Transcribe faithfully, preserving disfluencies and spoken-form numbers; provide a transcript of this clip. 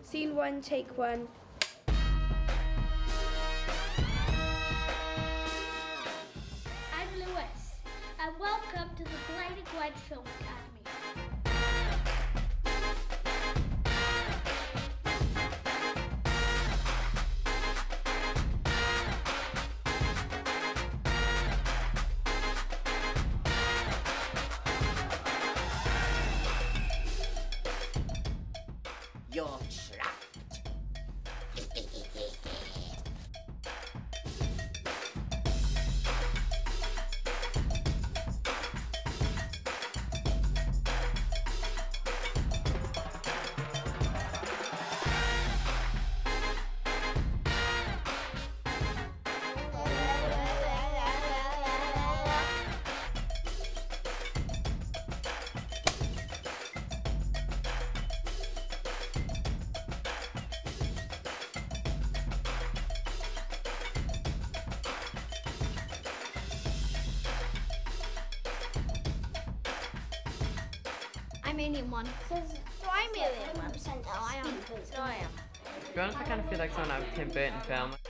Scene one, take one. I'm Lewis, and welcome to the Blaenau Gwent Film Academy. You're trapped. I'm alien one. So I'm alien one. No, I am. No, I am. To be honest, I kind of feel like someone out of Tim Burton film.